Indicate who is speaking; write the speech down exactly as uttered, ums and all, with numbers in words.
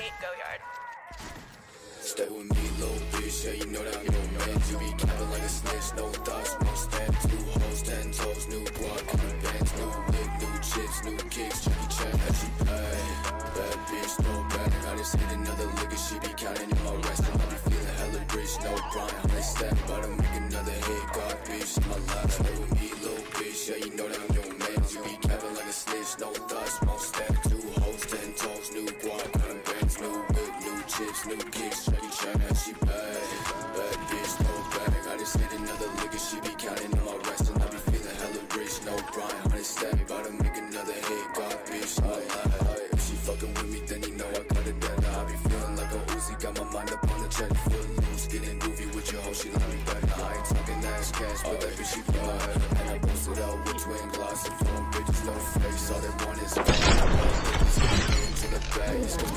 Speaker 1: Nate Goyard.
Speaker 2: Stay with me, little bitch, yeah, you know that I'm your man. You be capping like a snitch, no thoughts, no stand. Two hoes, ten toes, new guac, new bands, new lick, new chips, new kicks. Jackie Chan, how she pay? Bad bitch, no bang. I just hit another lick and she be counting in my rest. I be feeling hella rich, no grind. I stand, about to make another hit. God, bitch, in my life. Stay with me, little bitch, yeah, you know that I'm your man. You be capping like a snitch, no thoughts, no stand. Two hoes, ten toes, new guac, new bands, new lick, new chips, new kicks. Jackie Chan, how she pay? Bad bitch, no bang. I just hit another lick and she be counting in my rest. And I be feeling hella rich, no grind. I stand, about to make another hit. God, bitch, in my life. If she fucking with me, then you know I got it better. I be feeling like a Uzi, got my mind up on the check. Foot loose, getting groovy with your hoe, she love me better. I ain't talking ass cash, but that bitch she feel my head. And I posted out with twin glass and phone bitches, no face. All they want is fame. Into the bag,